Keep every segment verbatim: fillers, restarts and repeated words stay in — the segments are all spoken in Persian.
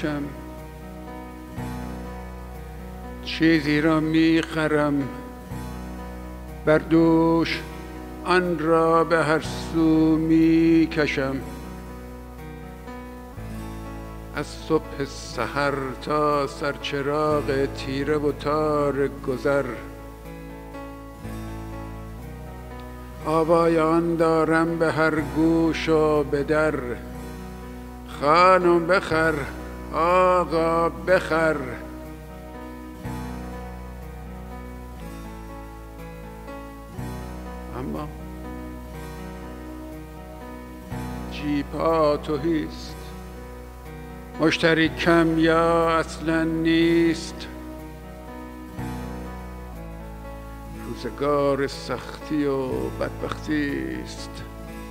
کشم، چیزی را می خرم بر دوش، آن را به هر سو می کشم. از صبح سحر تا سرچراغ تیره و تار گذر، آوای آن دارم به هر گوش و به در. خانم بخر، آقا بخر. اما جیب‌ها تهیست، مشتری کم یا اصلا نیست. روزگار سختی و بدبختی است.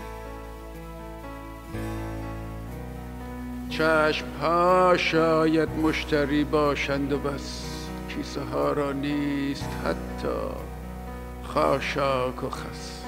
چشم ها شاید مشتری باشند و بس، کیسه ها را نیست حتی خاشاک و خس.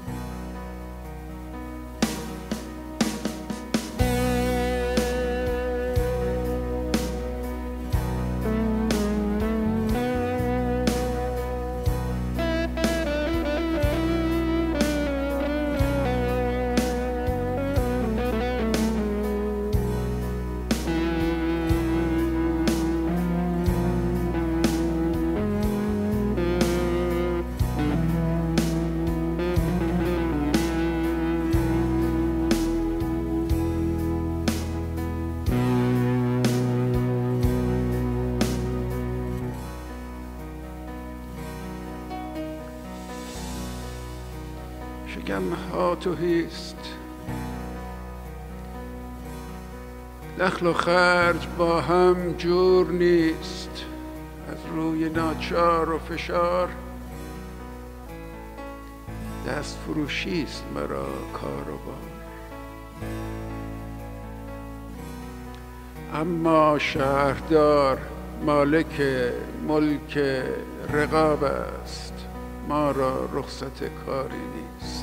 شکم‌ها تهیست، دخل و خرج با هم جور نیست. از روی ناچار و فشار دست فروشی است مرا کار و بار. اما شهردار مالک ملک رقاب است، ما را رخصت کاری نیست.